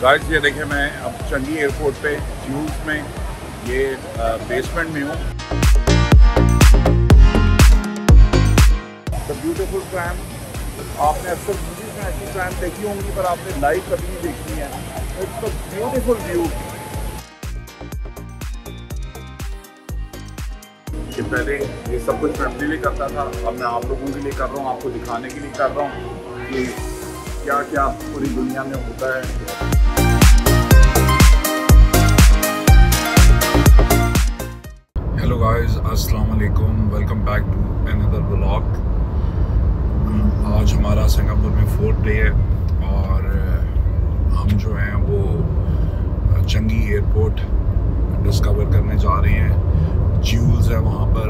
Guys ये देखिए मैं अब चंगी एयरपोर्ट पे ज्यूल्स में ये बेसमेंट में हूँ। द ब्यूटीफुल ट्रैम, आपने अक्सर मूवीज में ऐसी ट्रैम देखी होंगी पर आपने लाइव कभी नहीं देखी है। It's a beautiful view. कि पहले ये सब कुछ फैमिली लिए करता था, अब मैं आप लोगों के लिए कर रहा हूँ, आपको दिखाने के लिए कर रहा हूँ कि क्या क्या पूरी दुनिया में होता है। हेलो गाइस, अस्सलाम वालेकुम, welcome back to another vlog. आज हमारा सिंगापुर में 4th डे है और हम जो हैं वो चंगी एयरपोर्ट डिस्कवर करने जा रहे हैं। ज्यूल्स है वहाँ पर,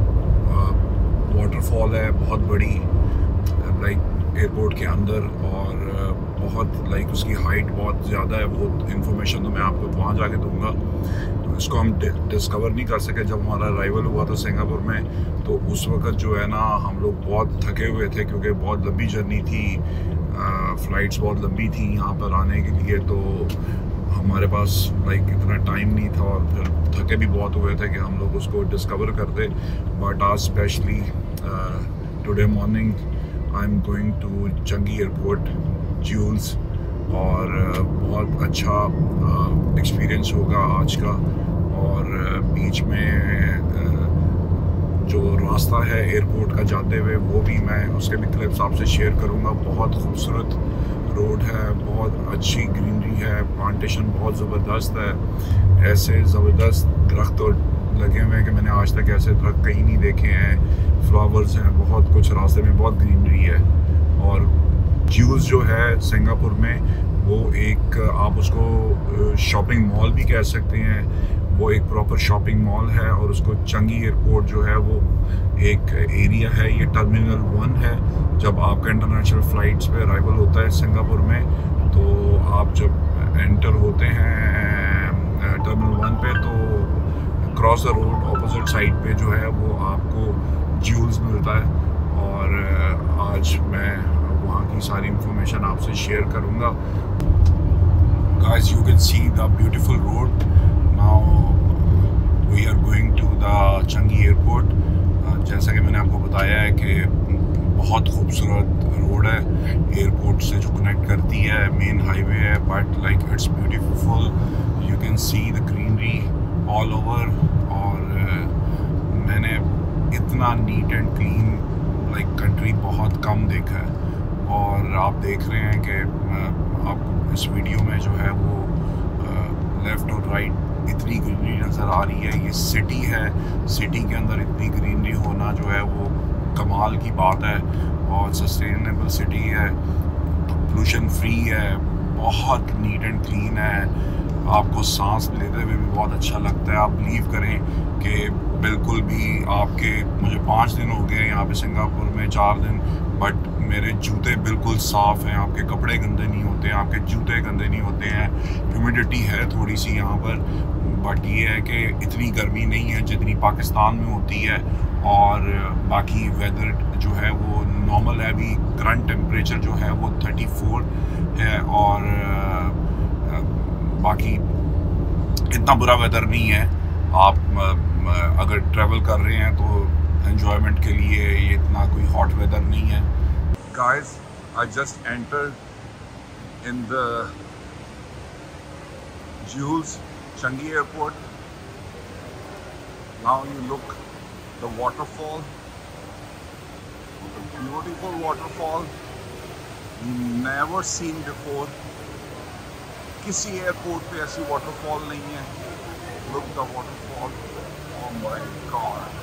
वाटरफॉल है बहुत बड़ी लाइक एयरपोर्ट के अंदर और बहुत लाइक उसकी हाइट बहुत ज़्यादा है। वो इन्फॉर्मेशन तो मैं आपको वहाँ जाके दूंगा। तो इसको हम डिस्कवर नहीं कर सके। जब हमारा अराइवल हुआ था सिंगापुर में तो उस वक्त जो है ना हम लोग बहुत थके हुए थे क्योंकि बहुत लंबी जर्नी थी, फ़्लाइट्स बहुत लंबी थी यहाँ पर आने के लिए। तो हमारे पास लाइक इतना टाइम नहीं था और फिर थके भी बहुत हुए थे कि हम लोग उसको डिस्कवर करते। बट आज specially today morning I am going to Changi airport jewels और बहुत अच्छा एक्सपीरियंस होगा आज का। और बीच में जो रास्ता है एयरपोर्ट का जाते हुए वो भी मैं उसके भी क्लिप्स आपसे शेयर करूँगा। बहुत खूबसूरत रोड है, बहुत अच्छी ग्रीनरी है, प्लांटेशन बहुत ज़बरदस्त है। ऐसे ज़बरदस्त दरख्त लगे हुए हैं कि मैंने आज तक ऐसे दरख्त कहीं नहीं देखे हैं। फ्लावर्स हैं, बहुत कुछ रास्ते में, बहुत ग्रीनरी है। और ज्यूल्स जो है सिंगापुर में वो एक आप उसको शॉपिंग मॉल भी कह सकते हैं। वो एक प्रॉपर शॉपिंग मॉल है और उसको चंगी एयरपोर्ट जो है वो एक एरिया है। ये टर्मिनल 1 है। जब आपका इंटरनेशनल फ़्लाइट्स पे अराइवल होता है सिंगापुर में तो आप जब एंटर होते हैं टर्मिनल 1 पे तो cross the road opposite side पे जो है वो आपको ज्यूल्स मिलता है। और आज मैं वहाँ की सारी इंफॉर्मेशन आपसे शेयर करूँगा। Guys you can see the beautiful road. Now we are going to the Changi airport. जैसा कि मैंने आपको बताया है कि बहुत खूबसूरत रोड है, एयरपोर्ट से जो कनेक्ट करती है, मेन हाईवे है, but like it's beautiful. You can see the greenery all over. और मैंने इतना neat and clean like country बहुत कम देखा है। और आप देख रहे हैं कि आपको इस वीडियो में जो है वो लेफ़्ट और राइट इतनी ग्रीनरी नज़र आ रही है। ये सिटी है, सिटी के अंदर इतनी ग्रीनरी होना जो है वो कमाल की बात है। और सस्टेनेबल सिटी है, पोल्यूशन फ्री है, बहुत नीट एंड क्लीन है। आपको सांस लेते हुए भी बहुत अच्छा लगता है। आप बिलीव करें कि बिल्कुल भी आपके, मुझे 5 दिन हो गए यहाँ पे सिंगापुर में, 4 दिन, बट मेरे जूते बिल्कुल साफ़ हैं। आपके कपड़े गंदे नहीं होते हैं, आपके जूते गंदे नहीं होते हैं। ह्यूमिडिटी है थोड़ी सी यहाँ पर, बट ये है कि इतनी गर्मी नहीं है जितनी पाकिस्तान में होती है। और बाकी वेदर जो है वो नॉर्मल है। अभी करंट टेम्परेचर जो है वो 34 है और बाकी इतना बुरा वेदर नहीं है। आप अगर ट्रैवल कर रहे हैं तो एंजॉयमेंट के लिए ये इतना कोई हॉट वेदर नहीं है। Guys I just entered in the Jewels Changi airport. Now you look the waterfall, the beautiful waterfall never seen before. किसी एयरपोर्ट पे ऐसी वाटरफॉल नहीं है। Look the waterfall, oh my God.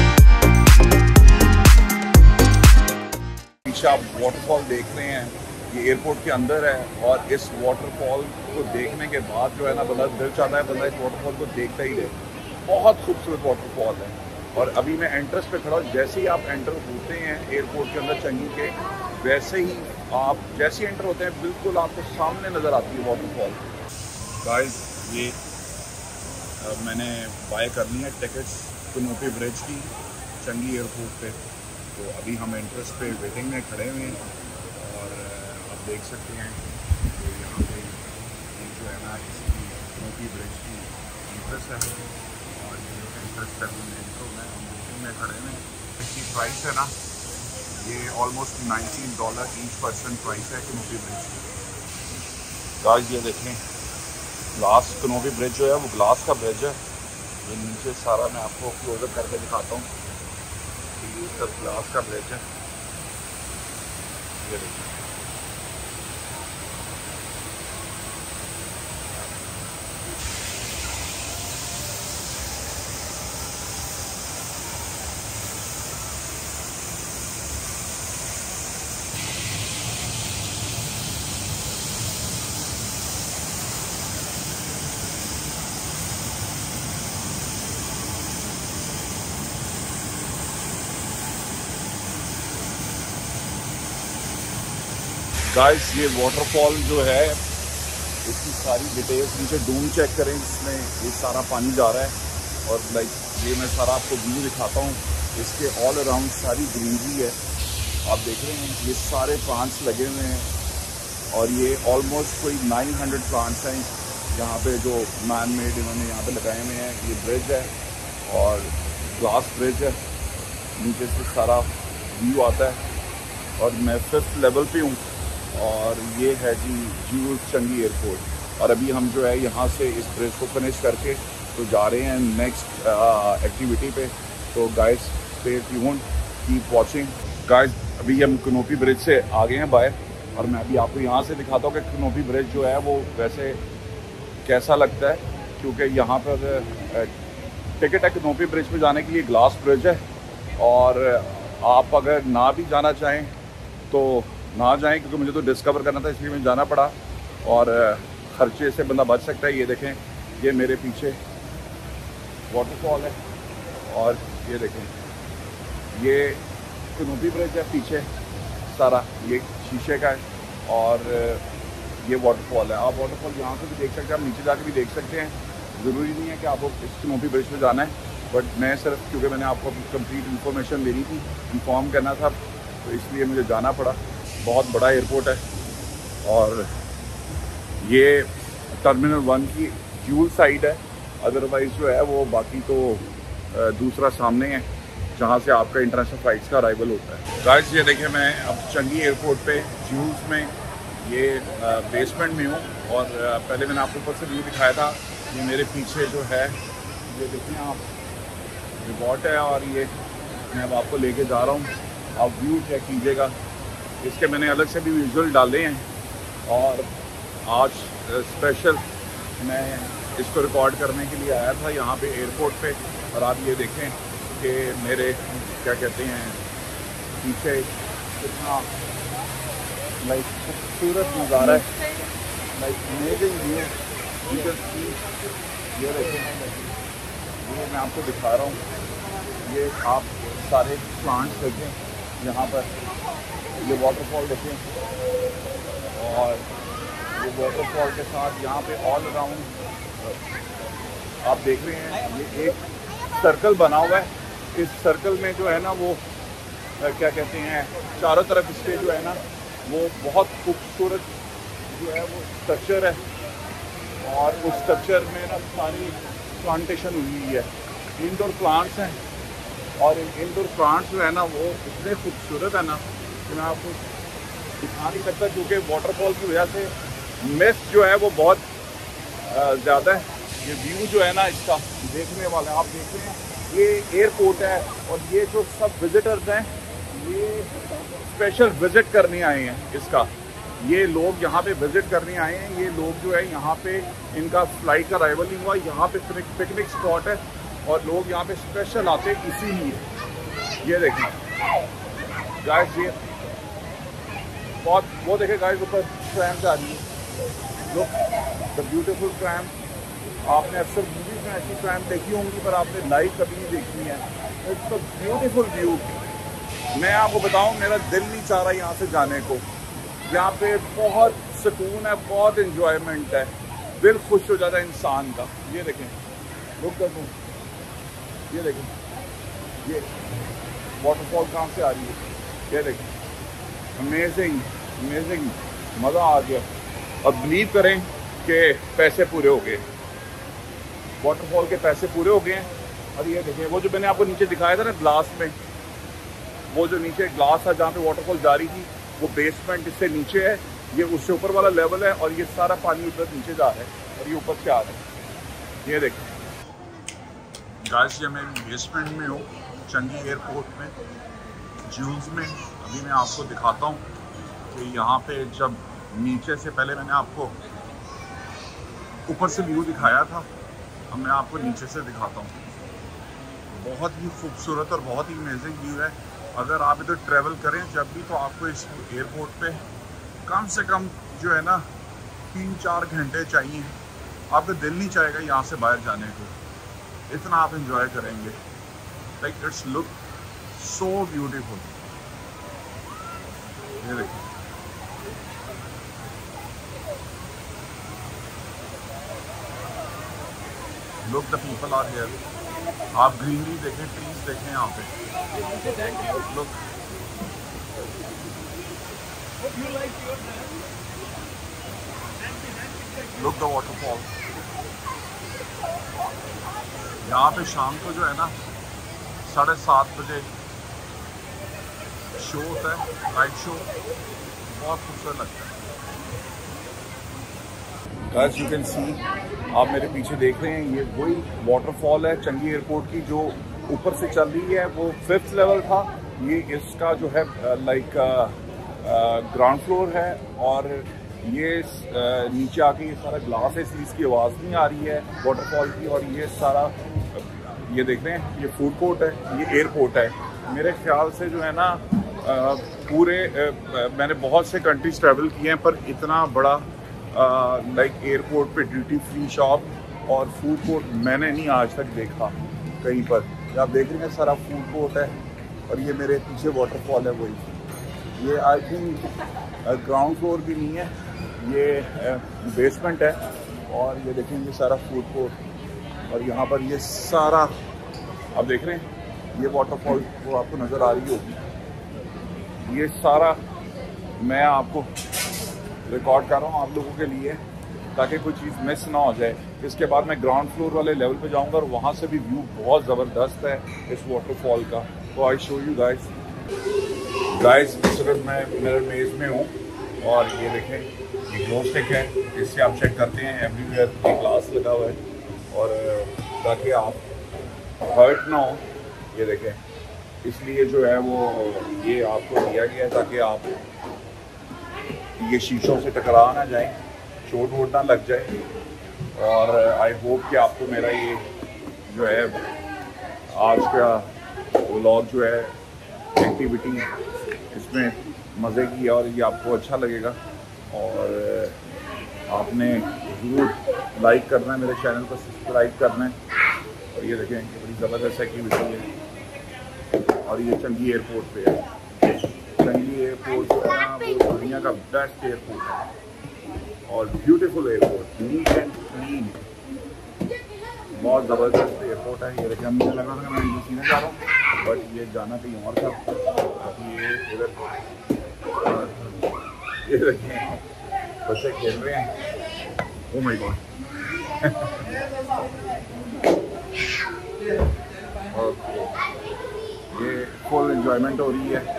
आप वाटरफॉल देख रहे हैं, ये एयरपोर्ट के अंदर है और इस वाटरफॉल को देखने के बाद जो है ना बंदा दिल चाहता है बंदा इस वाटरफॉल को देखता ही रहे। बहुत खूबसूरत वाटरफॉल है। और अभी मैं एंट्रेंस पे खड़ा हूँ। जैसे ही आप एंटर होते हैं एयरपोर्ट के अंदर चंगी के, वैसे ही आप जैसे ही एंटर होते हैं बिल्कुल आपको सामने नज़र आती है वाटरफॉल। गाइस ये मैंने बाय करनी है टिकट्स कनोपी ब्रिज की चंगी एयरपोर्ट पे। तो अभी हम एंट्रेंस पे वेटिंग में खड़े हुए हैं और आप देख सकते हैं तो यहाँ पे जो है ना इसकी कनोपी ब्रिज की एंट्रेंस है और ये एंट्रेंस पे हम एंटर होना है। हम वेटिंग में खड़े हुए हैं। इसकी प्राइस है ना ये ऑलमोस्ट $19 ईच पर्सन प्राइस है कनोपी ब्रिज की। गाइस ये देखें ग्लास कनोपी ब्रिज जो है वो ग्लास का ब्रिज है। ये नीचे सारा मैं आपको क्लोजअप करके दिखाता हूँ। ये सब ग्लास का ब्रिज है। ये देखिए गाइस ये वाटरफॉल जो है इसकी सारी डिटेल्स नीचे डूम चेक करें जिसमें ये सारा पानी जा रहा है और लाइक ये मैं सारा आपको व्यू दिखाता हूँ। इसके ऑल अराउंड सारी ग्रीनरी है। आप देख रहे हैं ये सारे प्लांट्स लगे हुए हैं और ये ऑलमोस्ट कोई 900 प्लांट्स हैं यहाँ पे जो मैन मेड इन्होंने यहाँ पे लगाए हुए हैं। ये ब्रिज है और ग्लास ब्रिज है। नीचे से सारा व्यू आता है और मैं 5th लेवल पे हूँ और ये है जी जूल्स चंगी एयरपोर्ट। और अभी हम जो है यहाँ से इस ब्रिज को फिनिश करके तो जा रहे हैं नेक्स्ट एक्टिविटी पे। तो guys stay tuned, keep watching. Guys अभी हम कनोपी ब्रिज से आ गए हैं बाहर और मैं अभी आपको यहाँ से दिखाता हूँ कि कनोपी ब्रिज जो है वो वैसे कैसा लगता है, क्योंकि यहाँ पर टिकट है कनोपी ब्रिज पे जाने के लिए। ग्लास ब्रिज है और आप अगर ना भी जाना चाहें तो ना जाएं, क्योंकि मुझे तो डिस्कवर करना था इसलिए मुझे जाना पड़ा और खर्चे से बंदा बच सकता है। ये देखें ये मेरे पीछे वाटरफॉल है और ये देखें ये कनोपी ब्रिज है पीछे सारा, ये शीशे का है और ये वाटरफॉल है। आप वाटरफॉल यहाँ से भी देख सकते हैं, आप नीचे जाके भी देख सकते हैं। ज़रूरी नहीं है कि आपको इस कनोपी ब्रिज पे जाना है, बट मैं सिर्फ क्योंकि मैंने आपको कंप्लीट इन्फॉर्मेशन देनी थी, इन्फॉर्म करना था, तो इसलिए मुझे जाना पड़ा। बहुत बड़ा एयरपोर्ट है और ये टर्मिनल 1 की जूल साइड है। अदरवाइज़ जो है वो बाकी तो दूसरा सामने है जहाँ से आपका इंटरनेशनल फ़्लाइट्स का अराइवल होता है। गाइस ये देखें मैं अब चंगी एयरपोर्ट पे जूल्स में ये बेसमेंट में हूँ और पहले मैंने आपको ऊपर से व्यू दिखाया था। ये मेरे पीछे जो है ये देखिए आप रिवॉर्ट है और ये मैं अब आपको लेके जा रहा हूँ। आप व्यू चेक कीजिएगा। इसके मैंने अलग से भी विजुअल डाले हैं और आज स्पेशल मैं इसको रिकॉर्ड करने के लिए आया था यहाँ पे एयरपोर्ट पे। और आप ये देखें कि मेरे क्या कहते हैं पीछे कितना लाइक खूबसूरत नज़ारा है, लाइक अमेजिंग व्यू। ये देखें ये मैं आपको दिखा रहा हूँ। ये आप सारे प्लांट्स देखें यहाँ पर, ये वाटरफॉल देखें और ये वाटरफॉल के साथ यहाँ पे ऑल अराउंड आप देख रहे हैं ये एक सर्कल बना हुआ है। इस सर्कल में जो है ना वो क्या कहते हैं चारों तरफ इसके जो है ना वो बहुत खूबसूरत जो है वो स्ट्रक्चर है और उस स्ट्रक्चर में ना सारी प्लांटेशन हुई है, इंडोर प्लांट्स हैं और इंडोर प्लांट्स जो है ना वो इतने खूबसूरत है ना कि मैं आपको दिखा नहीं सकता, क्योंकि वाटरफॉल की वजह से मिस्ट जो है वो बहुत ज़्यादा है। ये व्यू जो है ना इसका देखने वाले आप देख रहे हैं, ये एयरपोर्ट है और ये जो सब विजिटर्स हैं ये स्पेशल विज़िट करने आए हैं इसका। ये लोग यहाँ पे विज़िट करने आए हैं। ये लोग जो है यहाँ पे इनका फ़्लाइट का अराइवल नहीं हुआ, यहाँ पे पिकनिक स्पॉट है और लोग यहाँ पे स्पेशल आते हैं इसीलिए। ये देखें गाइस बहुत वो देखे गाइस ऊपर ट्रैम जा रही है, लुक द ब्यूटीफुल ट्रैम। आपने अक्सर मूवीज में ऐसी ट्रैम देखी होंगी पर आपने लाइव कभी नहीं देखी है। It's a beautiful view. मैं आपको बताऊं मेरा दिल नहीं चाह रहा यहाँ से जाने को। यहाँ पे बहुत सुकून है, बहुत इंजॉयमेंट है, दिल खुश हो जाता है इंसान का। ये देखें, लुक कर दूँ, ये देखें ये वाटरफॉल कहाँ से आ रही है, ये देखें, अमेजिंग अमेजिंग, मज़ा आ गया। अब बिलीव करें कि पैसे पूरे हो गए, वाटरफॉल के पैसे पूरे हो गए हैं। और ये देखें वो जो मैंने आपको नीचे दिखाया था ना ग्लास में, वो जो नीचे ग्लास था जहाँ पे वाटरफॉल जा रही थी, वो बेसमेंट इससे नीचे है, ये उससे ऊपर वाला लेवल है और ये सारा पानी उधर नीचे जा रहा है और ये ऊपर से आ रहा है। ये देखें गाइस, ये मैं बेसमेंट में हूँ चंगी एयरपोर्ट में, जूल्स में। अभी मैं आपको दिखाता हूँ कि यहाँ पे जब नीचे से, पहले मैंने आपको ऊपर से व्यू दिखाया था, अब मैं आपको नीचे से दिखाता हूँ। बहुत ही खूबसूरत और बहुत ही अमेजिंग व्यू है। अगर आप इधर ट्रैवल करें जब भी, तो आपको इस एयरपोर्ट पे कम से कम जो है ना 3-4 घंटे चाहिए। आपका दिल नहीं चाहेगा यहाँ से बाहर जाने को, इतना आप इंजॉय करेंगे। Like it's look so beautiful. ये देखिए, look the people are here. आप ग्रीनरी देखें, ट्रीज देखें यहाँ पे, लुक लुक द वाटरफॉल। यहाँ पे शाम को जो है ना 7:30 बजे शो होता है, लाइट शो, बहुत खूबसूरत लगता है। गाइस यू कैन सी, आप मेरे पीछे देख रहे हैं, ये वही वाटरफॉल है चंगी एयरपोर्ट की जो ऊपर से चल रही है। वो 5th लेवल था, ये इसका जो है लाइक ग्राउंड फ्लोर है और ये नीचे आके ये सारा ग्लास है, इसलिए इसकी आवाज़ नहीं आ रही है वाटरफॉल की। और ये सारा ये देख रहे हैं, ये फूड कोर्ट है, ये एयरपोर्ट है। मेरे ख्याल से जो है ना पूरे मैंने बहुत से कंट्रीज ट्रैवल किए हैं पर इतना बड़ा लाइक एयरपोर्ट पे ड्यूटी फ्री शॉप और फूड कोर्ट मैंने नहीं आज तक देखा कहीं पर। आप देख रहे हैं सारा फूड कोर्ट है और ये मेरे पीछे वाटरफॉल है वही। ये आई थिंक ग्राउंड फ्लोर भी नहीं है, ये बेसमेंट है। और ये देखेंगे सारा फूड कोर्ट और यहाँ पर ये सारा आप देख रहे हैं, ये वाटरफॉल वो आपको नज़र आ रही होगी। ये सारा मैं आपको रिकॉर्ड कर रहा हूँ आप लोगों के लिए ताकि कोई चीज़ मिस ना हो जाए। इसके बाद मैं ग्राउंड फ्लोर वाले लेवल पे जाऊँगा और वहाँ से भी व्यू बहुत ज़बरदस्त है इस वाटरफॉल का। तो आई शो यू गाइस। इस वक्त मैं मेरे मेज़ में हूँ और ये देखें, ये ग्लो स्टिक है, इससे आप चेक करते हैं एवरीवेयर ये ग्लास लगा हुआ है और ताकि आप हर्ट ना हो। ये देखें, इसलिए जो है वो ये आपको दिया गया है ताकि आप ये शीशों से टकरा ना जाए, चोट वोट ना लग जाए। और आई होप कि आपको मेरा ये जो है आज का व्लॉग जो है एक्टिविटी इसमें मज़े की और ये आपको अच्छा लगेगा। और आपने ज़रूर लाइक करना है, मेरे चैनल को सब्सक्राइब करना है। और ये देखें, ये बड़ी ज़बरदस्त एक्टिविटी है और ये चंगी एयरपोर्ट पे है। चंगी एयरपोर्ट जो है ना वो दुनिया का बेस्ट एयरपोर्ट है और beautiful airport, neat and clean, बहुत ज़बरदस्त एयरपोर्ट है। ये देखिए, मुझे लगा था मैं यूसी में जा रहा हूँ बट ये जाना कहीं और था। ये इधर ये देखिए बच्चे खेल रहे हैं, ओह माय गॉड। ओके, ये फुल एंजॉयमेंट हो रही है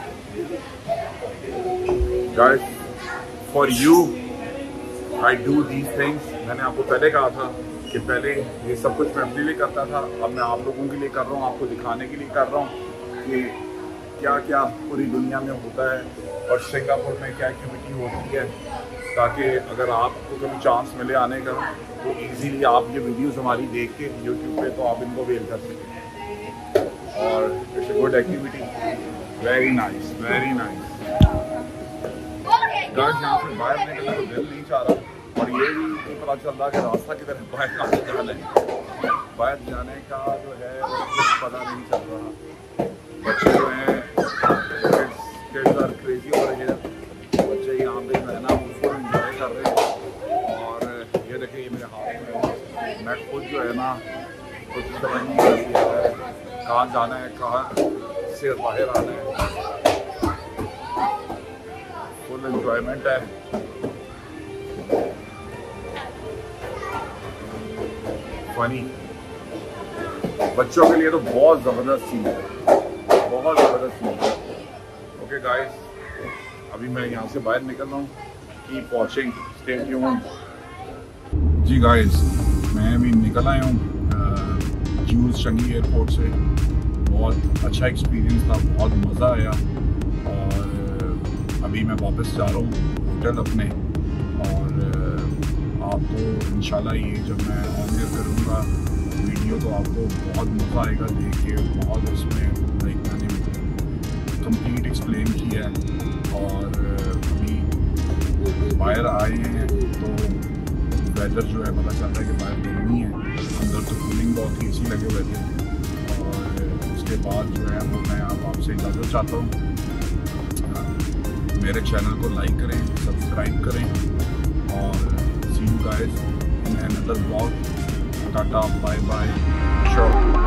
guys. For you I do these things. मैंने आपको पहले कहा था कि पहले ये सब कुछ मैं अपने लिए करता था, अब मैं आप लोगों के लिए कर रहा हूँ, आपको दिखाने के लिए कर रहा हूँ कि क्या क्या पूरी दुनिया में होता है और सिंगापुर में क्या एक्टिविटी होती है, ताकि अगर आपको कभी चांस मिले आने का तो इजीली आप ये वीडियोस हमारी देख के यूट्यूब पे तो आप इनको अवेल कर सकें। और it's a good activity, very nice, very nice. Guys यहाँ से बाहर निकलने को दिल नहीं चाह रहा, और ये भी नहीं पता चल रहा कि रास्ता किधर है, बाहर कहाँ जाना है। बाहर जाने का जो है वो कुछ पता नहीं चल रहा। बच्चे जो हैं किड्स आर क्रेजी हो रहे हैं, बच्चे यहाँ पे जो है ना वो फुल इंजॉय कर रहे हैं। और ये देखिए ये मेरे हाथ में, मैं खुद जो है ना कुछ समझ नहीं आ रही है कहाँ जाना है, कहाँ से बाहर आना है। फुल एंजॉयमेंट है। फनी बच्चों के लिए तो बहुत ज़बरदस्त सीन है, बहुत ज़बरदस्त सीन है। ओके गाइस, अभी मैं यहाँ से बाहर निकल रहा हूँ। Keep watching, stay tuned. जी गाइस, मैं अभी निकल आया हूँ ज्यूस चंगी एयरपोर्ट से। बहुत अच्छा एक्सपीरियंस था, बहुत मज़ा आया। और अभी मैं वापस जा रहा हूँ होटल अपने। और आपको इंशाल्लाह ये जब मैं ऑनलाइन करूँगा वीडियो तो आपको बहुत मज़ा आएगा देख के। बहुत उसमें लाइक मैंने कंप्लीट एक्सप्लेन किया है। और अभी बाहर आए हैं तो वेदर जो है पता चल रहा है कि बाहर गर्मी है, अंदर तो कूलिंग बहुत ही एसी लगे हुए थे। और उसके बाद जो है वो मैं अब आपसे इजाज़त चाहता हूँ। मेरे चैनल को लाइक करें, सब्सक्राइब करें, और see you guys in another vlog. Tata, bye bye, show.